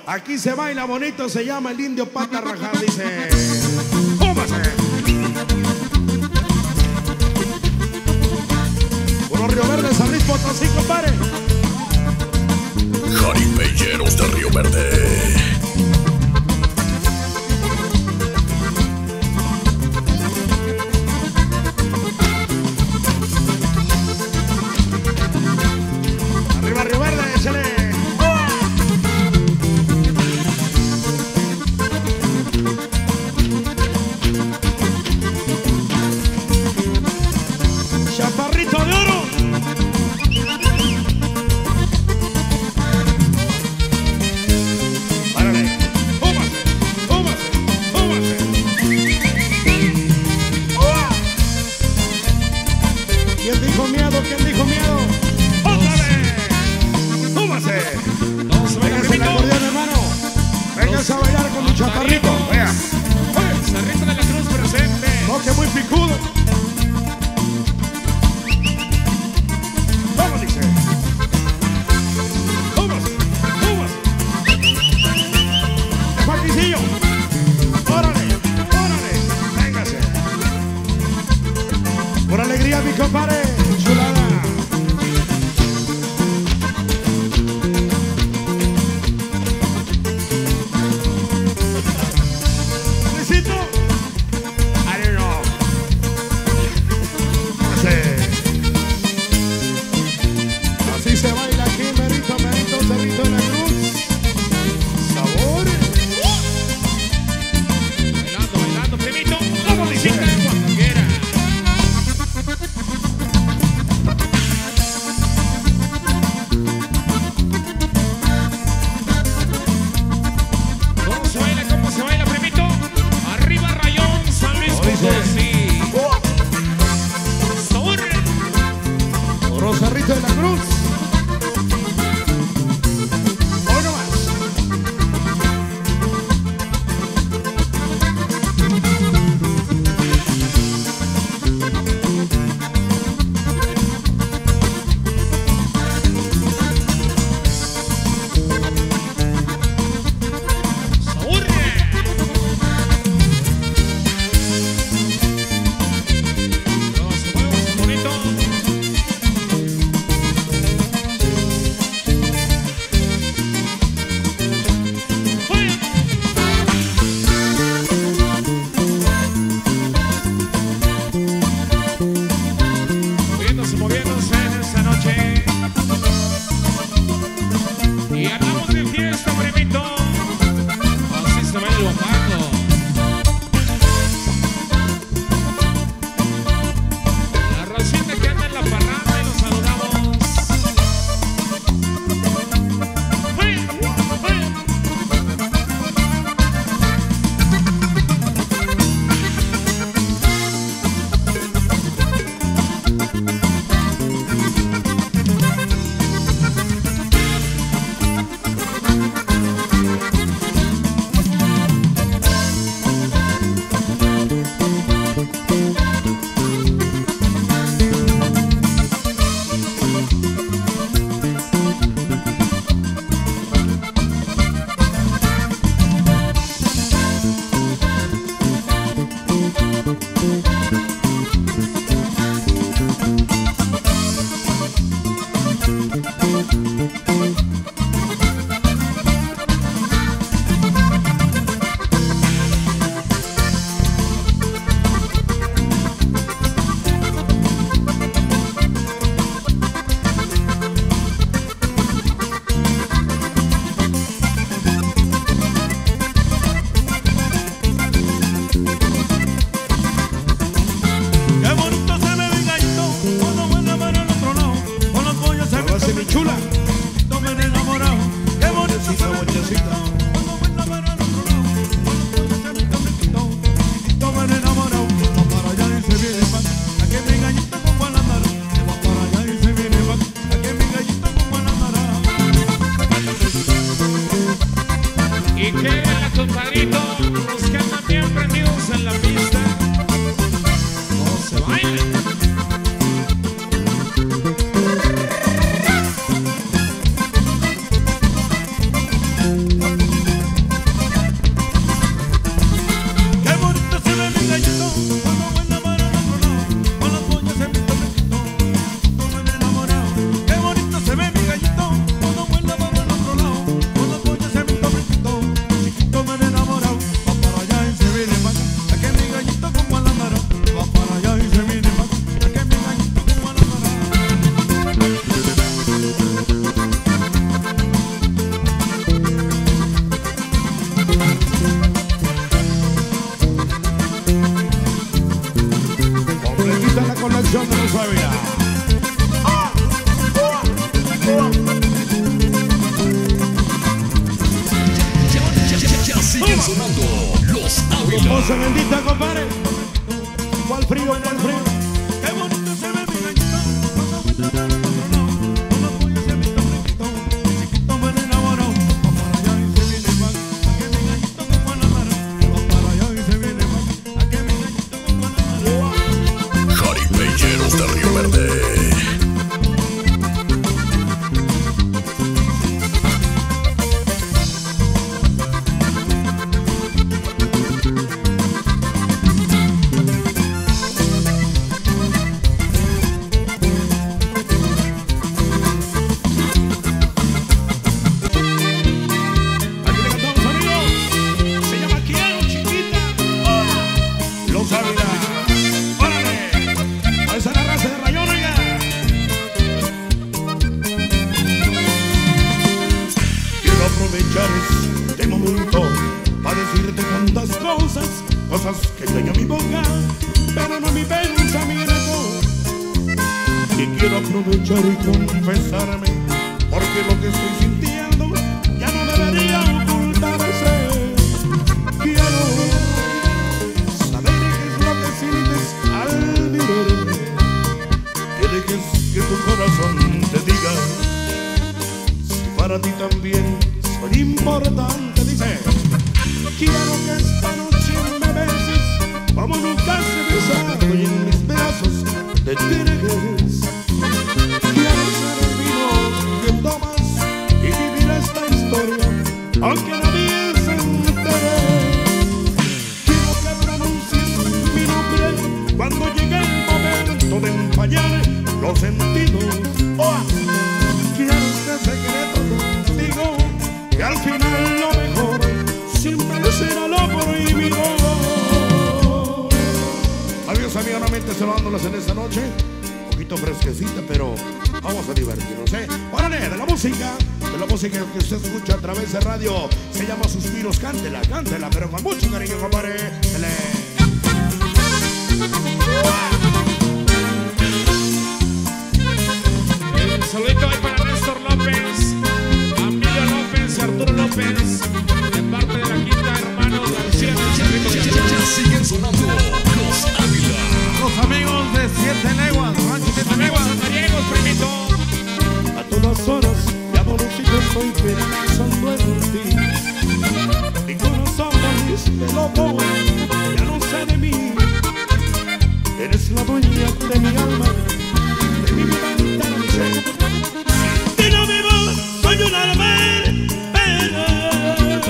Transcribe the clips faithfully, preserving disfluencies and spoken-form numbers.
Aquí se baila bonito, se llama el indio pata rajada, dice. ¡Póngase! Puro Río Verde, San Luis Potosí, compadre. Jaripeyeros de Río Verde. Arriba Río Verde, échale. Chaparrito de oro. Párale. Fúmase, fúmase, fúmase. ¿Quién dijo miedo? ¿Quién dijo miedo? ¡Otra vez! ¡Fúmase! Véngase el acordeón, hermano. Véngase a bailar con mi chaparrito. Vea. Cerrito de la Cruz presente. Toque muy picudo. ¿Cómo dice? ¡Fúmase! ¡Fúmase! ¡Joaquincillo! ¡Órale! ¡Órale! ¡Véngase! Por alegría, mi compadre. Chulada. Luisito. I don't know. Así se baila aquí, merito, merito, cerrito de la Cruz. Sabores. Bailando, bailando, primito. ¿Cómo dice? Cuando quiera. ¿Cómo se baila? ¿Cómo se baila, primito? Arriba, Rayón, San Luis Potosí. Sabor. Oro cerrito de la Cruz. Hoy no más. Sabor. Todo se mueve, se bonito. Moviéndose, moviéndose en esta noche. Y andamos de fiesta, primito. Así se ve el guapaco. La racita que anda en la parranda y nos saludamos. ¡Hey! ¡Hey! sonando Los Ávila. Gruposa bendita, compadre. ¿Cuál frío, cuál frío? Qué bonito se ve mi gallito, cuando me trata de otro no, cuando voy a ser mi chiquito, chiquito me enamoró, va para allá y se viene más, a que mi gallito con Guanamara, va para allá y se viene más, a que mi gallito con Guanamara. Jaripeyeros de Río Verde. Este momento para decirte tantas cosas, cosas que tengo en mi boca, pero no mi pensamiento. Y quiero aprovechar y confesarme, porque lo que estoy sintiendo ya no debería ocultarse. Quiero saber qué es lo que sientes al mirarme, que dejes que tu corazón te diga si para ti también soy importante. Dice, quiero que esta noche me beses como nunca se besado y en mis brazos te entregues. Quiero ser el vino que tomas y vivir esta historia aunque nadie se entere. Quiero que pronuncies mi nombre cuando llegue el momento de empañar los sentidos. Oh, quiero este secreto contigo, que al final lo mejor siempre será lo prohibido. Amigos, amigas, nuevamente saludándolas en esta noche. Un poquito fresquecita, pero vamos a divertirnos, ¿eh? Órale, de la música, de la música que usted escucha a través de radio, se llama Suspiros. Cántela, cántela, pero con mucho cariño, compadre. Dele. Un saludito ahí para Néstor López, Emilio López, Arturo López, de parte de la quinta hermanos García. Ya siguen sonando Los Ávila. Los amigos de Siete Leguas, Rancho Siete Leguas, Sanariegos, primito. A todas horas, mi amorcito, estoy pensando en ti. Mi corazón volviste loco, ya no sé de mí. Eres la dueña de mi alma, de mi vida entera. Y no vivo, soy un alma en pena.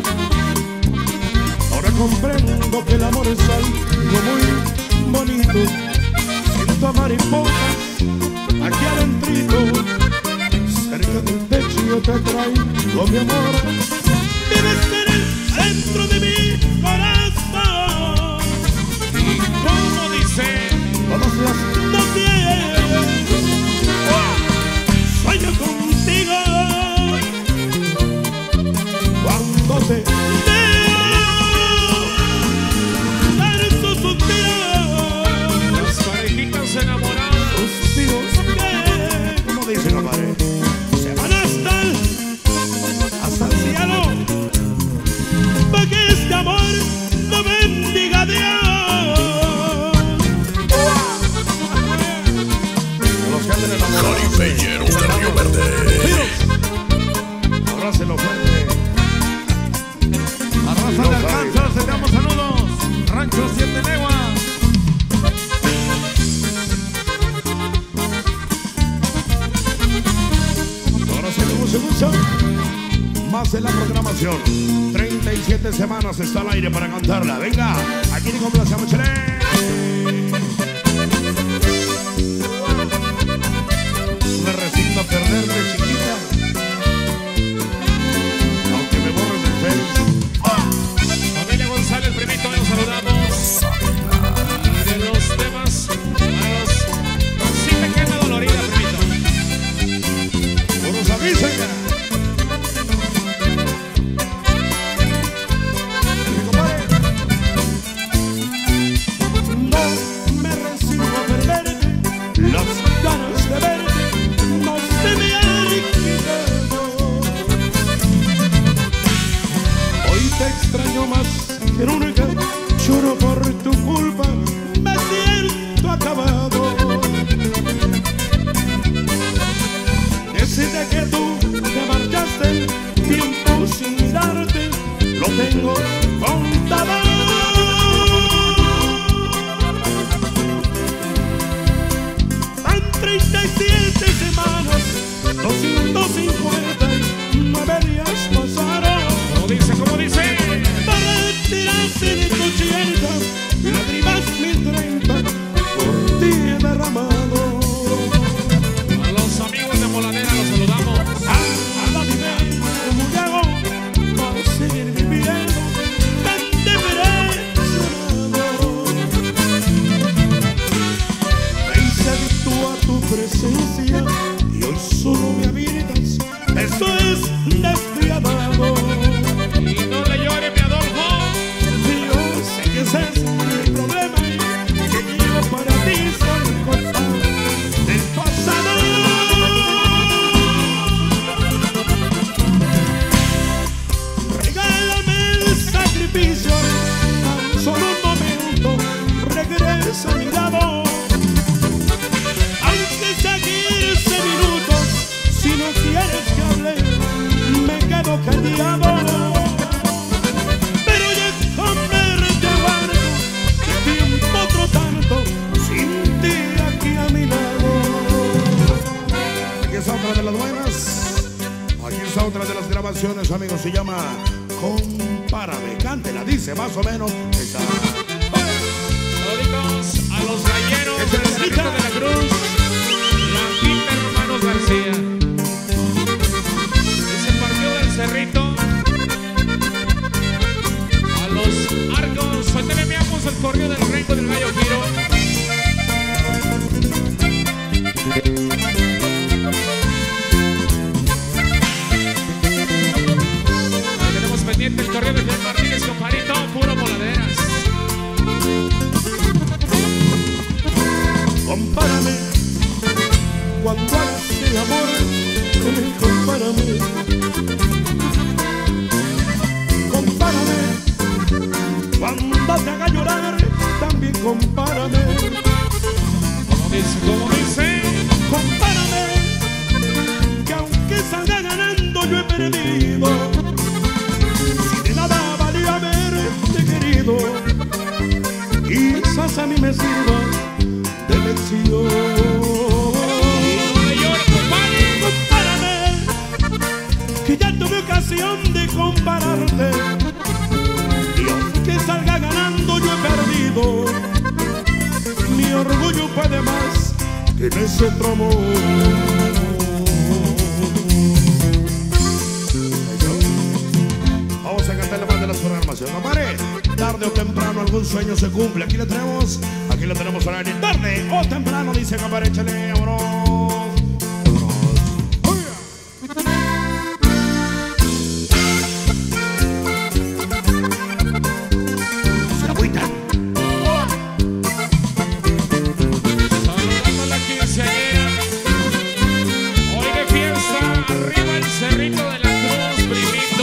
Ahora comprendo que el amor es algo muy bonito. Siento mariposas aquí adentrito, cerca del pecho yo te traigo mi amor. Debes ser el centro de mi corazón. ¿Y cómo dice? Todas las noches sueño contigo cuando te veo dar sus suspiros. Las parejitas enamoradas. Suspiros que, como dice la pared, se van hasta el, hasta el cielo, para que este amor lo bendiga Dios. Los que anden enamorados, Jaripeyeros de Río Verde. abrácenlo fuerte. a raza de Arkansas, te damos saludos, Rancho Siete Leguas. Ahora se le gusta mucho más en la programación. treinta y siete semanas está al aire para cantarla. Venga, aquí le complacemos, chale. Me resigno a perderte, chiquita, aunque me borres el face. Familia González, primito, los saludamos. Y de los temas para los Rosita que es la dolorida, primito. No nos avisen ya. Mi compadre. no más que nunca lloro por tu culpa, me siento acabado. Desde que tú te marchaste, tiempo sin mirarte, lo tengo contado. Van treinta y siete semanas, doscientos cincuenta y nueve días pasaron. ¿Cómo dice? ¿Cómo dice? Para retirarse de tu ochenta, lágrimas mil treinta, por ti he derramado. A los amigos de Moladera los saludamos. A la vida, como te hago para seguir viviendo tan depresionado. Me hice adicto a tu presencia y hoy solo me habitas, eso es despiadado. Y no le llore, mi Adolfo. Yo sé que ese es mi problema, que yo para ti soy culpable del pasado. Regálame el sacrificio, tan solo un momento, regresa a mi lado. Aunque sea quince minutos, si no quieres que hable, me quedo callado. Pero ya comerte aguardo, que tiempo otro tanto, sin ti aquí a mi lado. Aquí está otra de las buenas. Aquí está otra de las grabaciones, amigos. Se llama Compárame. Cántela, dice más o menos esa. Saluditos a los galleros del Cerrito de la Cruz, la quinta Hermanos García. Es el partido del Cerrito. A los Arcos, hoy te enviamos el correo del Renco del Gallo Giro. Ahí tenemos pendiente el correo de Juan Martínez, compadrito, puro Moladeras. Compárame cuando hagas el amor, compárame. Compárame cuando te haga llorar, también compárame. Como dice, como dice. Compárame, que aunque salga ganando yo he perdido. Si de nada valía haberte querido, quizás a mí me sirva de lección. No le llore, compadre. Compárame, que ya tuve ocasión de compararte, y aunque salga ganando yo he perdido. Mi orgullo puede más que en ese otro amor. Vamos a cantarle más de las programaciones, compadre. Tarde o temprano algún sueño se cumple. Aquí le tenemos, aquí le tenemos a la tarde o temprano, dice compadre, échale, vámonos. Saludando a la quinceañera. Hoy de fiesta, arriba el Cerrito de la Cruz, primito.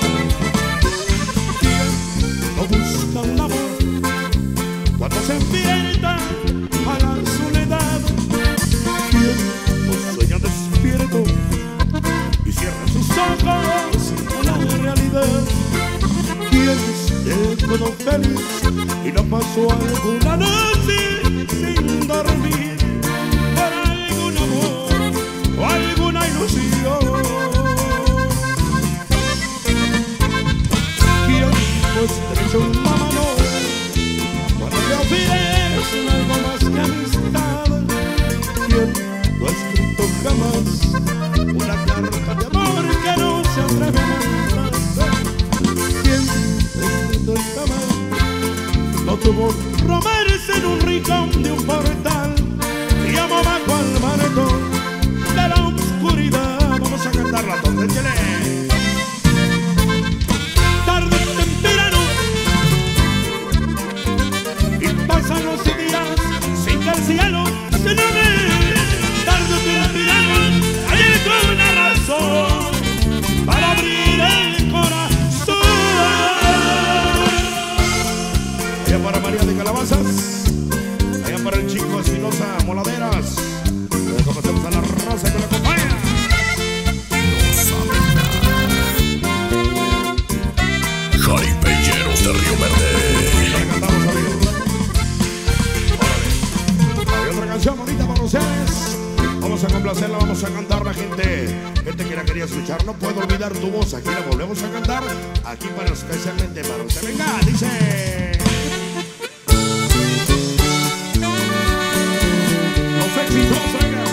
No busca un amor cuando se enfrenta a la soledad. Quien no sueña despierto y cierra sus ojos a la realidad. Quien se quedó feliz y no pasó alguna noche sin dormir por algún amor o alguna ilusión. Quien no estrecha una mano cuando le ofrecen algo más que amistad. Quien no ha escrito jamás una carta de amor que no se atreve a mandar. Quien no ha escrito jamás no tuvo romance en un rincón de un portal y amó bajo el manto de la oscuridad. Vamos a cantarla donde tiene. Tarde o temprano y pasan los días sin que el cielo se nube. Tarde o temprano hay alguna razón para abrir el corazón. Jaripeyeros de Río Verde. Le cantamos, amigos. Órale. Hay otra canción bonita para ustedes. Vamos a complacerla, vamos a cantarla, gente. Gente que la quería escuchar, no puedo olvidar tu voz. Aquí la volvemos a cantar. Aquí para especialmente para usted. Venga, dice. Los éxitos, venga.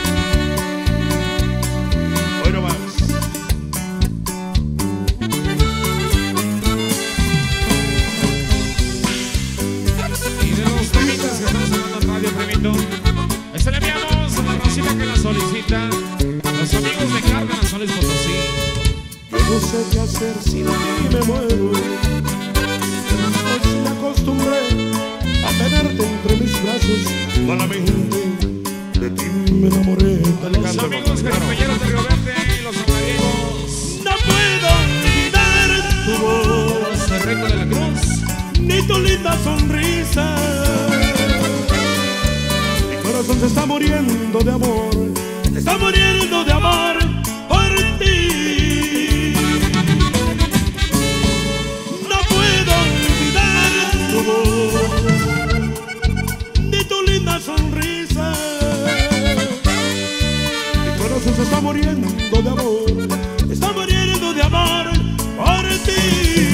Hoy no más. Y de los temitas que estamos hablando en radio, primito, este le enviamos a la Rosita que la solicita. Los amigos de Cárdenas, San Luis Potosí. Yo no sé qué hacer si de ti me muero. Pues me acostumbré a tenerte entre mis brazos. Malamente de ti me enamoré. Dale, Los canta, amigos hermano. jaripeyeros de Río Verde y los amigos. No puedo olvidar tu voz, Los Cerreco de la Cruz. ni tu linda sonrisa. Mi corazón se está muriendo de amor, se está muriendo de amor por ti. No puedo olvidar tu voz, ni tu linda sonrisa. Mi corazón se está muriendo de amor, se está muriendo de amor por ti.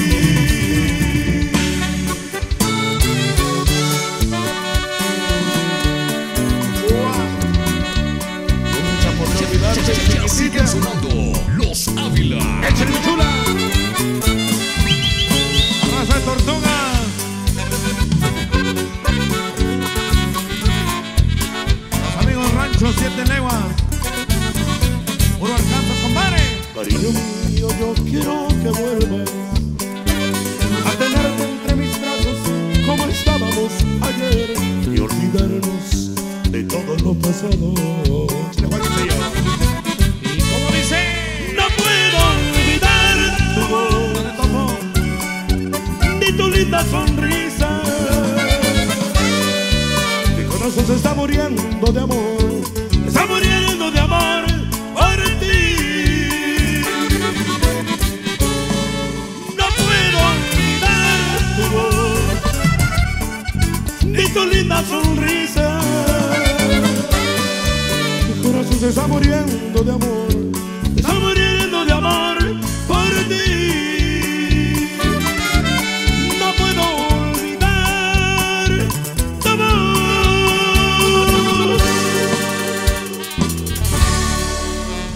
Siguen sonando Los Ávila. ¡Échale, mi chula! Raza de Tortuga. Los amigos Rancho Siete Leguas. Puro alcanza, compadre. Cariño mío, yo quiero que vuelvas a tenerte entre mis brazos como estábamos ayer y olvidarnos de todo lo pasado. Échale, Juan, señor. ¿Y cómo dice? No puedo olvidar tu voz, ni tu linda sonrisa. Mi corazón se está muriendo de amor, se está muriendo de amor por ti. No puedo olvidar tu voz, ni tu linda sonrisa. Mi corazón se está muriendo de amor,